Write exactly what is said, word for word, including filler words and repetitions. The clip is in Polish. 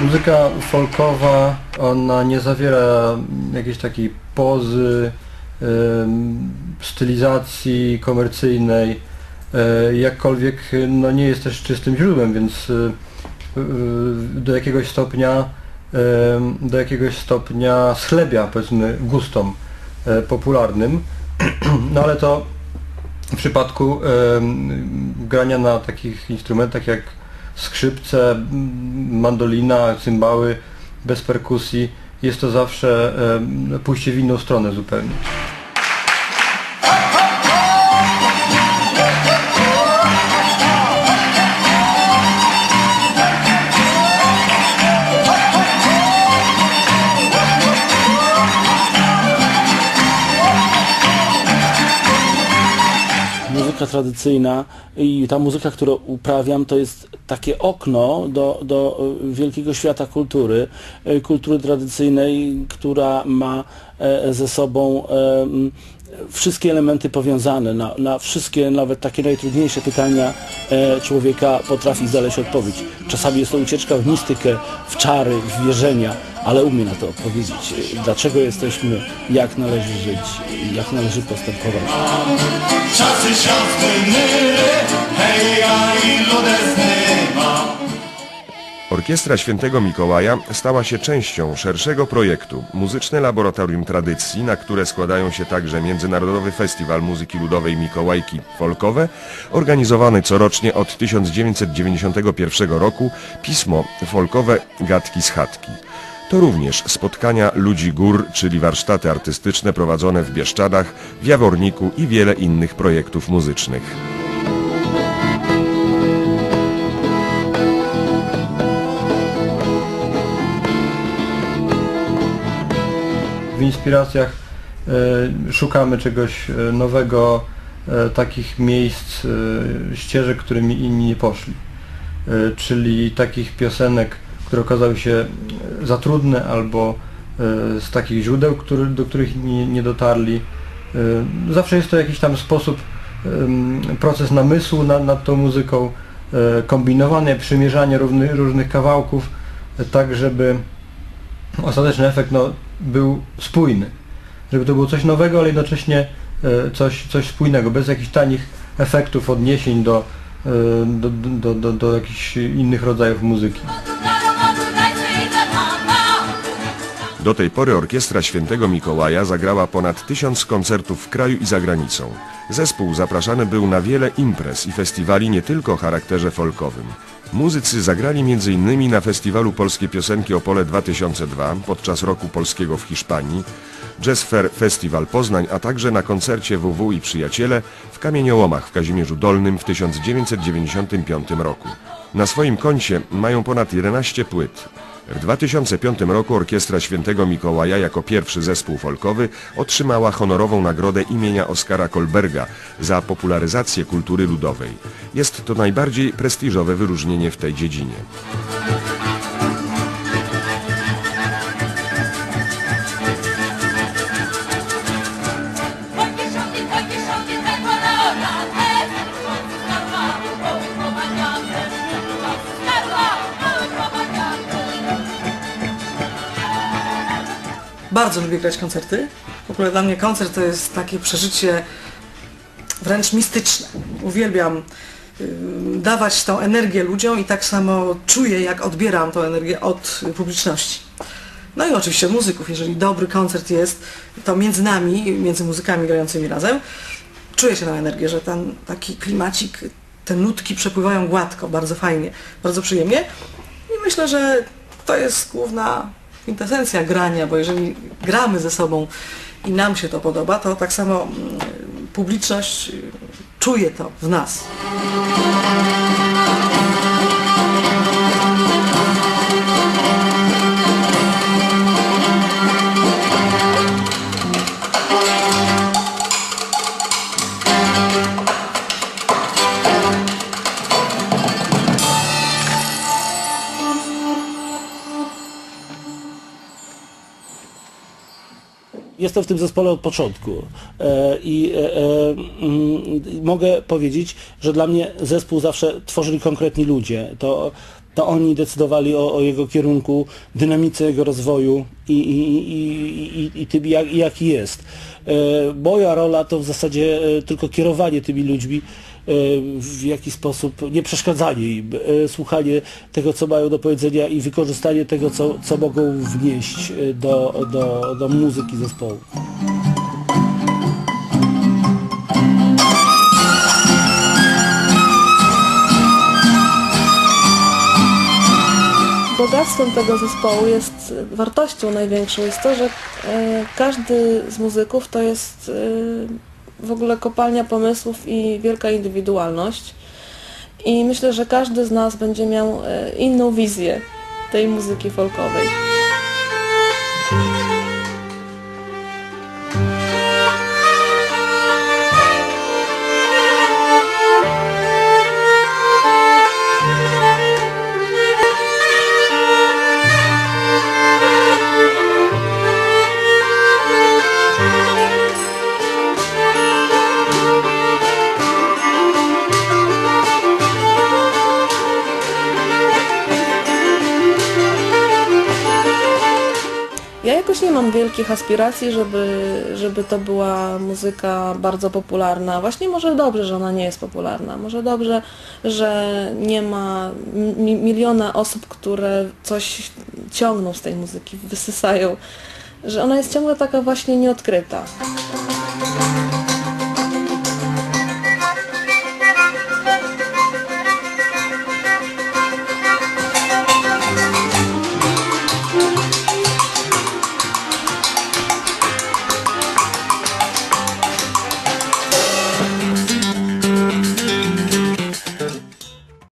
Muzyka folkowa, ona nie zawiera jakiejś takiej pozy, y, stylizacji komercyjnej, y, jakkolwiek no, nie jest też czystym źródłem, więc y, y, do jakiegoś stopnia y, do jakiegoś stopnia schlebia, powiedzmy, gustom y, popularnym. No ale to w przypadku y, grania na takich instrumentach jak skrzypce, mandolina, cymbały, bez perkusji, jest to zawsze e, pójście w inną stronę zupełnie. Muzyka tradycyjna i ta muzyka, którą uprawiam, to jest takie okno do, do wielkiego świata kultury, kultury tradycyjnej, która ma ze sobą wszystkie elementy powiązane. Na, na wszystkie, nawet takie najtrudniejsze pytania człowieka potrafi znaleźć odpowiedź. Czasami jest to ucieczka w mistykę, w czary, w wierzenia, ale umie na to odpowiedzieć. Dlaczego jesteśmy, jak należy żyć, jak należy postępować. Czasy światły, hej, a ilu deznyma. Orkiestra Świętego Mikołaja stała się częścią szerszego projektu Muzyczne Laboratorium Tradycji, na które składają się także Międzynarodowy Festiwal Muzyki Ludowej Mikołajki Folkowe, organizowany corocznie od tysiąc dziewięćset dziewięćdziesiątego pierwszego roku pismo folkowe Gadki z chatki. To również spotkania ludzi gór, czyli warsztaty artystyczne prowadzone w Bieszczadach, w Jaworniku i wiele innych projektów muzycznych. W inspiracjach e, szukamy czegoś nowego, e, takich miejsc, e, ścieżek, którymi inni nie poszli, e, czyli takich piosenek, które okazały się za trudne, albo e, z takich źródeł, który, do których nie, nie dotarli. E, zawsze jest to jakiś tam sposób, e, proces namysłu nad, nad tą muzyką, e, kombinowanie, przymierzanie różnych, różnych kawałków, e, tak żeby ostateczny efekt no, był spójny. Żeby to było coś nowego, ale jednocześnie e, coś, coś spójnego, bez jakichś tanich efektów, odniesień do, e, do, do, do, do jakichś innych rodzajów muzyki. Do tej pory Orkiestra Świętego Mikołaja zagrała ponad tysiąc koncertów w kraju i za granicą. Zespół zapraszany był na wiele imprez i festiwali nie tylko o charakterze folkowym. Muzycy zagrali między innymi na festiwalu Polskie Piosenki Opole dwa tysiące dwa podczas Roku Polskiego w Hiszpanii, Jazz Fair Festiwal Poznań, a także na koncercie W W i Przyjaciele w Kamieniołomach w Kazimierzu Dolnym w tysiąc dziewięćset dziewięćdziesiątym piątym roku. Na swoim koncie mają ponad jedenaście płyt. W dwa tysiące piątym roku Orkiestra Świętego Mikołaja jako pierwszy zespół folkowy otrzymała honorową nagrodę imienia Oskara Kolberga za popularyzację kultury ludowej. Jest to najbardziej prestiżowe wyróżnienie w tej dziedzinie. Bardzo lubię grać koncerty. W ogóle dla mnie koncert to jest takie przeżycie wręcz mistyczne. Uwielbiam y, dawać tą energię ludziom i tak samo czuję, jak odbieram tą energię od publiczności. No i oczywiście od muzyków. Jeżeli dobry koncert jest, to między nami, między muzykami grającymi razem, czuję się tę energię, że ten taki klimacik, te nutki przepływają gładko, bardzo fajnie, bardzo przyjemnie. I myślę, że to jest główna kwintesencja grania, bo jeżeli gramy ze sobą i nam się to podoba, to tak samo publiczność czuje to w nas. Jestem w tym zespole od początku e, i e, e, m, mogę powiedzieć, że dla mnie zespół zawsze tworzyli konkretni ludzie. To to oni decydowali o, o jego kierunku, dynamice jego rozwoju i, i, i, i, i tym, jak, jaki jest. Moja rola to w zasadzie tylko kierowanie tymi ludźmi, w jaki sposób, nie przeszkadzanie im, słuchanie tego, co mają do powiedzenia i wykorzystanie tego, co, co mogą wnieść do, do, do muzyki zespołu. Bogactwem tego zespołu jest, wartością największą jest to, że każdy z muzyków to jest w ogóle kopalnia pomysłów i wielka indywidualność. I myślę, że każdy z nas będzie miał inną wizję tej muzyki folkowej. Ja jakoś nie mam wielkich aspiracji, żeby, żeby to była muzyka bardzo popularna. Właśnie może dobrze, że ona nie jest popularna. Może dobrze, że nie ma mi miliona osób, które coś ciągną z tej muzyki, wysysają. Że ona jest ciągle taka właśnie nieodkryta.